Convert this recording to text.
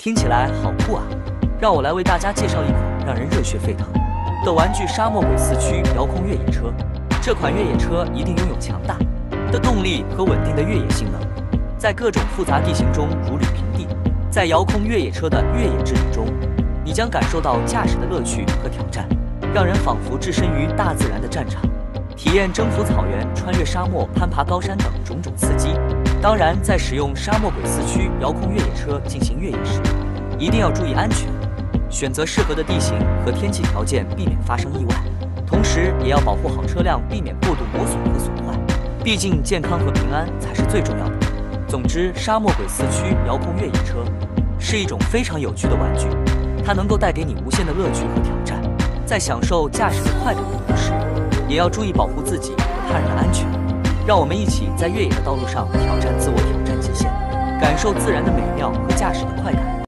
听起来好酷啊！让我来为大家介绍一款让人热血沸腾的玩具——沙漠鬼四驱遥控越野车。这款越野车一定拥有强大的动力和稳定的越野性能，在各种复杂地形中如履平地。在遥控越野车的越野之旅中，你将感受到驾驶的乐趣和挑战，让人仿佛置身于大自然的战场，体验征服草原、穿越沙漠、攀爬高山等种种刺激。当然，在使用沙漠鬼四驱遥控越野车进行越野时，一定要注意安全，选择适合的地形和天气条件，避免发生意外。同时，也要保护好车辆，避免过度磨损和损坏。毕竟，健康和平安才是最重要的。总之，沙漠鬼四驱遥控越野车是一种非常有趣的玩具，它能够带给你无限的乐趣和挑战。在享受驾驶的快感的同时，也要注意保护自己和他人的安全。让我们一起在越野的道路上挑战自我，挑战极限，感受自然的美妙和驾驶的快感。